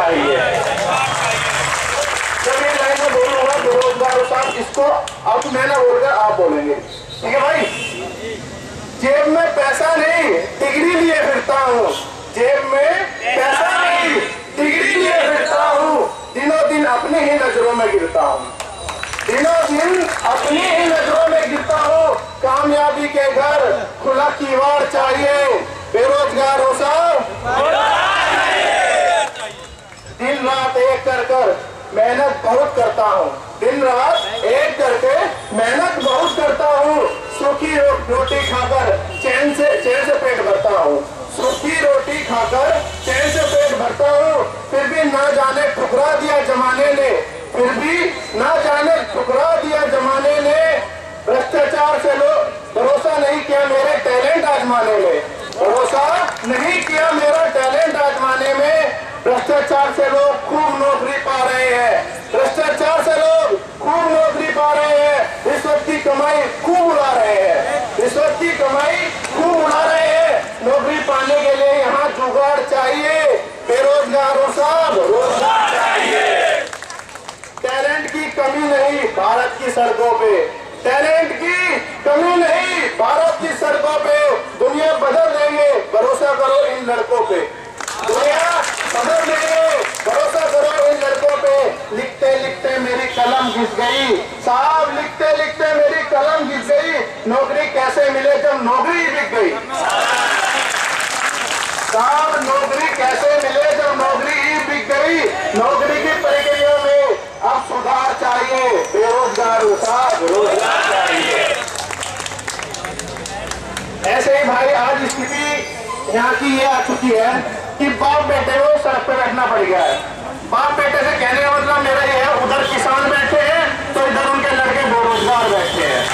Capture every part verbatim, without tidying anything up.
चाहिए। जब ये लाइन में बोलूंगा बेरोजगार साहब, इसको अब मैं ना बोलकर आप बोलेंगे, ठीक है भाई? जेब में पैसा नहीं, डिग्री लिए फिरता हूँ। जेब में पैसा नहीं, डिग्री लिए फिरता हूँ। दिनों दिन अपनी ही नजरों में गिरता हूँ। दिनों दिन अपनी ही नजरों में गिरता हूँ। कामयाबी के घर खुला किवाड़ चाहिए। बेरोजगार हो साहब, दिन रात एक कर कर मेहनत बहुत करता हूँ। दिन रात एक करके मेहनत बहुत करता हूँ। सूखी रोटी खाकर चैन से चैन से पेट भरता हूँ। सूखी रोटी खाकर चैन से पेट भरता हूँ। फिर भी ना जाने ठुकरा दिया जमाने ने, फिर भी ना जाने ठुकरा दिया जमाने ने। भ्रष्टाचार से लोग भरोसा नहीं किया मेरे टैलेंट आजमाने में। भरोसा नहीं किया मेरा टैलेंट आजमाने में। भ्रष्टाचार से लोग खूब नौकरी पा रहे हैं। भ्रष्टाचार से लोग खूब नौकरी पा रहे हैं। रिश्वत की कमाई खूब उड़ा रहे हैं। रिश्वत की कमाई खूब उड़ा रहे हैं। नौकरी पाने के लिए यहाँ जुगाड़ चाहिए। बेरोजगारों साहब, रोजगार चाहिए। टैलेंट की कमी नहीं भारत की सड़कों पे। टैलेंट की कमी नहीं भारत की सड़कों पे। दुनिया बदल देंगे, भरोसा करो इन लड़कों पे। दुनिया बदल देंगे, भरोसा करो इन लड़कों पे। लिखते लिखते मेरी कलम घिस गई साहब, लिखते लिखते मेरी कलम घिस गई। नौकरी कैसे मिले जब नौकरी ही बिक गई साहब। नौकरी कैसे मिले जब नौकरी ही बिक गई। नौकरी की प्रक्रिया में अब सुधार चाहिए। बेरोजगार साहब, रोजगार चाहिए। ऐसे ही भाई आज स्थिति यहाँ की ये आ चुकी है कि बाप बेटे को सड़क पे बैठना पड़ गया है। बाप बेटे से कहने का मतलब मेरा ये है, उधर किसान बैठे हैं तो इधर उनके लड़के बेरोजगार बैठे हैं।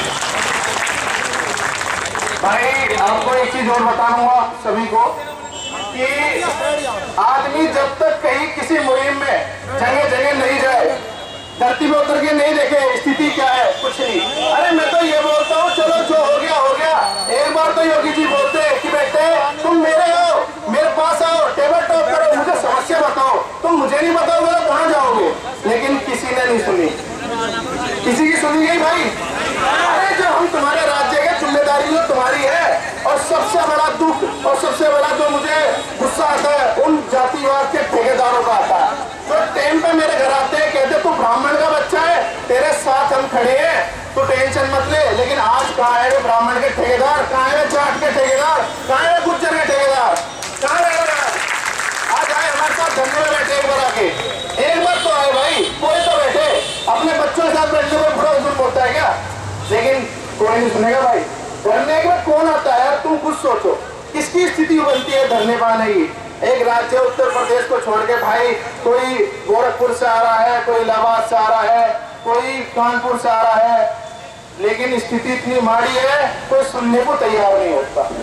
भाई आपको एक चीज और बताऊंगा सभी को कि आदमी जब तक कहीं किसी मुहिम में जगह जगह नहीं जाए, धरती पे उतर के नहीं देखे स्थिति क्या है, कुछ नहीं। अरे मैं तो ये बोलता हूँ चलो जो हो गया हो गया। एक बार तो योगी जी बोलते हैं कि बेटे तुम मेरे हो, मेरे पास आओ, टेबल टॉक करो, मुझे समस्या बताओ। तुम मुझे नहीं बताओगे तो कहाँ जाओगे? लेकिन किसी ने नहीं सुनी। किसी की सुनी गई भाई? अरे जो हम तुम्हारे राज्य के जिम्मेदारी जो तुम्हारी है। और सबसे बड़ा दुख और सबसे बड़ा जो मुझे गुस्सा आता है उन जातिवाद के ठेकेदारों का आता है, जो टाइम पे मेरे घर आते हैं, कहते तू ब्राह्मण का बच्चा है, तेरे साथ हम खड़े हैं, तो टेंशन मत ले। लेकिन आज कहाँ है वे ब्राह्मण के ठेकेदार? कहाँ है जाट के ठेकेदार? कहाँ है गुज्जर के ठेकेदार? कहाँ है? आज आए हमारे साथ धरने में बैठे, एक बार आके एक बार तो आए भाई, कोई तो बैठे। अपने बच्चों के साथ बैठने में बुरा जुल्म होता है क्या? लेकिन कोई नहीं सुनेगा भाई। धरने के बाद कौन आता है? तुम खुद सोचो किसकी स्थिति बनती है धरने पाने की। एक राज्य उत्तर प्रदेश को छोड़ के भाई कोई गोरखपुर से आ रहा है, कोई इलाहाबाद से आ रहा है, कोई कानपुर से आ रहा है, लेकिन स्थिति इतनी माड़ी है कोई सुनने को तैयार नहीं होता।